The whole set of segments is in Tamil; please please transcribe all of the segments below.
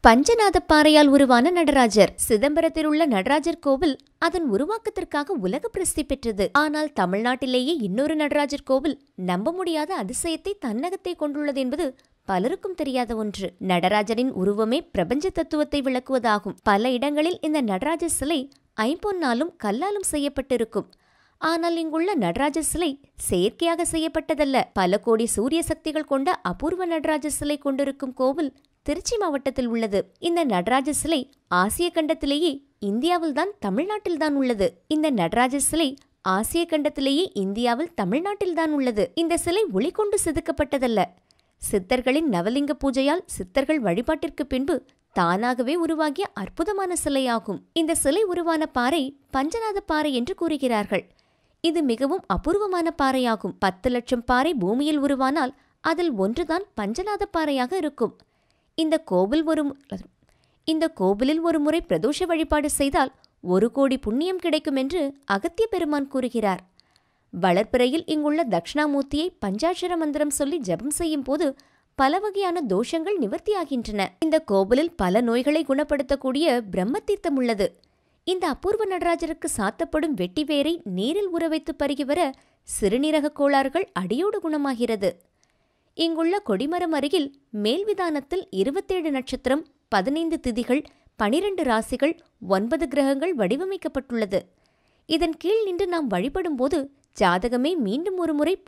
பஞ்சநாத பாறையால் உருவான நடராஜர். சிதம்பரத்தில் உள்ள நடராஜர் கோவில் அதன் உருவாக்கத்திற்காக உலக பிரசித்தி பெற்றது. ஆனால் தமிழ்நாட்டிலேயே இன்னொரு நடராஜர் கோவில் நம்ப முடியாத அதிசயத்தை தன்னகத்தை கொண்டுள்ளது என்பது பலருக்கும் தெரியாத ஒன்று. நடராஜரின் உருவமே பிரபஞ்ச தத்துவத்தை விளக்குவதாகும். பல இடங்களில் இந்த நடராஜர் சிலை ஐம்பொன்னாலும் கல்லாலும் செய்யப்பட்டிருக்கும். ஆனால் இங்குள்ள நடராஜர் சிலை செயற்கையாக செய்யப்பட்டதல்ல. பல கோடி சூரிய சக்திகள் கொண்ட அபூர்வ நடராஜர் சிலை கொண்டிருக்கும் கோவில் திருச்சி மாவட்டத்தில் உள்ளது. இந்த நடராஜர் சிலை ஆசிய கண்டத்திலேயே இந்தியாவில்தான் தமிழ்நாட்டில்தான் உள்ளது. இந்த நடராஜர் சிலை ஆசிய கண்டத்திலேயே இந்தியாவில் தமிழ்நாட்டில்தான் உள்ளது. இந்த சிலை ஒளி கொண்டு செதுக்கப்பட்டதல்ல. சித்தர்களின் நவலிங்க பூஜையால் சித்தர்கள் வழிபாட்டிற்கு பின்பு தானாகவே உருவாகிய அற்புதமான சிலையாகும். இந்த சிலை உருவான பாறை பஞ்சநாத பாறை என்று கூறுகிறார்கள். இது மிகவும் அபூர்வமான பாறையாகும். 10 லட்சம் பாறை பூமியில் உருவானால் அதில் ஒன்றுதான் பஞ்சநாத பாறையாக இருக்கும். இந்த கோவிலில் ஒரு முறை பிரதோஷ வழிபாடு செய்தால் 1 கோடி புண்ணியம் கிடைக்கும் என்று அகத்திய பெருமான் கூறுகிறார். வளர்ப்பிறையில் இங்குள்ள தட்சிணாமூர்த்தியை பஞ்சாட்சர மந்திரம் சொல்லி ஜபம் செய்யும் போது பல வகையான தோஷங்கள் நிவர்த்தியாகின்றன. இந்த கோவிலில் பல நோய்களை குணப்படுத்தக்கூடிய பிரம்ம தீர்த்தம் உள்ளது. இந்த அபூர்வ நடராஜருக்கு சாத்தப்படும் வெட்டி வேரை நீரில் ஊற வைத்து பருகி வர சிறுநீரக கோளாறுகள் அடியோடு குணமாகிறது. இங்குள்ள கொடிமரம் அருகில் மேல்விதானத்தில் 27 நட்சத்திரம், 15 திதிகள், 12 ராசிகள், 9 கிரகங்கள் வடிவமைக்கப்பட்டுள்ளது. இதன் கீழ் நின்று நாம் வழிபடும்போது ஜாதகமே மீண்டும் ஒரு முறை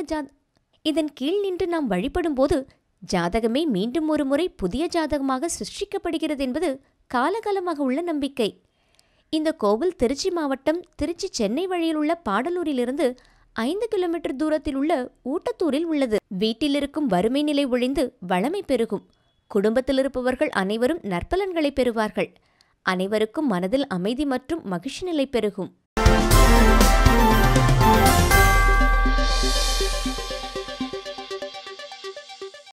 புதிய ஜாதகமாக சிருஷ்டிக்கப்படுகிறது என்பது காலகாலமாக உள்ள நம்பிக்கை. இந்த கோவில் திருச்சி மாவட்டம் திருச்சி சென்னை வழியில் உள்ள பாடலூரிலிருந்து 5 கிலோமீட்டர் தூரத்தில் உள்ள ஊட்டத்தூரில் உள்ளது. வீட்டில் இருக்கும் வறுமை நிலை ஒழிந்து வளமை பெருகும். குடும்பத்தில் இருப்பவர்கள் அனைவரும் நற்பலன்களை பெறுவார்கள். அனைவருக்கும் மனதில் அமைதி மற்றும் மகிழ்ச்சி நிலை பெருகும்.